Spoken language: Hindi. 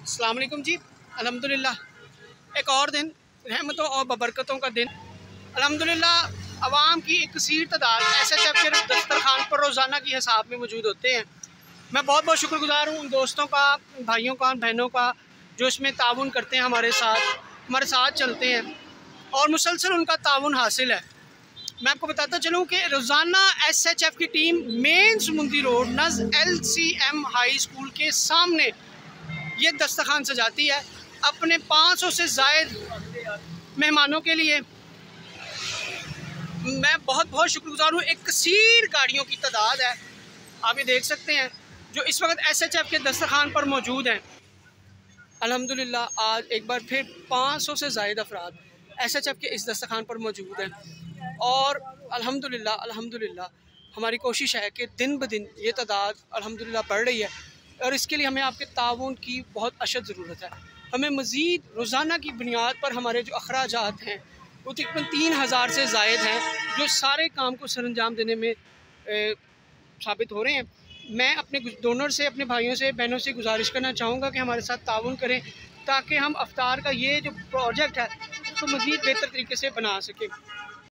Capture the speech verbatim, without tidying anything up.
अस्सलाम वालेकुम जी। अल्हम्दुलिल्लाह एक और दिन रहमतों और बबरकतों का दिन। अल्हम्दुलिल्लाह आवाम की एक कसीर तादाद एस एच एफ के दस्तरखान पर रोज़ाना की हिसाब में मौजूद होते हैं। मैं बहुत बहुत शुक्रगुजार हूँ उन दोस्तों का, भाइयों का, बहनों का जो इसमें ताउन करते हैं, हमारे साथ हमारे साथ चलते हैं और मुसलसल उनका ताउन हासिल है। मैं आपको बताता चलूँ कि रोज़ाना एस एच एफ की टीम मेन समुंदी रोड नज़ L C M high school के सामने ये दस्तरखान सजाती है अपने पाँच सौ से ज़ायद मेहमानों के लिए। मैं बहुत बहुत शुक्रगुजार हूँ। एक कसीर गाड़ियों की तादाद है, आप ये देख सकते हैं, जो इस वक्त एस एच एफ के दस्तरखान पर मौजूद हैं। अल्हम्दुलिल्लाह आज एक बार फिर पाँच सौ से ज़ायद अफराद एस एच एफ के इस दस्तरखान पर मौजूद हैं और अल्हम्दुलिल्लाह अल्हम्दुलिल्लाह हमारी कोशिश है कि दिन ब दिन ये तादाद अल्हम्दुलिल्लाह बढ़ रही है और इसके लिए हमें आपके ताउन की बहुत अशद ज़रूरत है। हमें मज़ीद रोज़ाना की बुनियाद पर हमारे जो अखराजात हैं वो तकरीबन तीन हज़ार से ज़ायद हैं, जो सारे काम को सरअंजाम देने में ए, साबित हो रहे हैं। मैं अपने डोनर से, अपने भाइयों से, बहनों से गुजारिश करना चाहूँगा कि हमारे साथ ताउन करें ताकि हम अफ्तार का ये जो प्रोजेक्ट है उसको मज़ीद बेहतर तरीके से बना सकें।